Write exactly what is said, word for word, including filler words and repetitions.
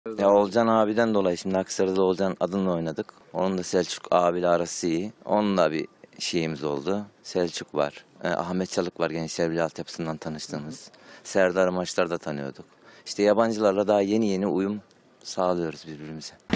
Ya Olcan abiden dolayı şimdi Aksaray'da Olcan adınla oynadık. Onun da Selçuk abiyle arası iyi. Onunla bir şeyimiz oldu. Selçuk var. Ee, Ahmet Çalık var, Gençler Birliği altyapısından tanıştığımız. Serdar'ı maçlarda tanıyorduk. İşte yabancılarla daha yeni yeni uyum sağlıyoruz birbirimize.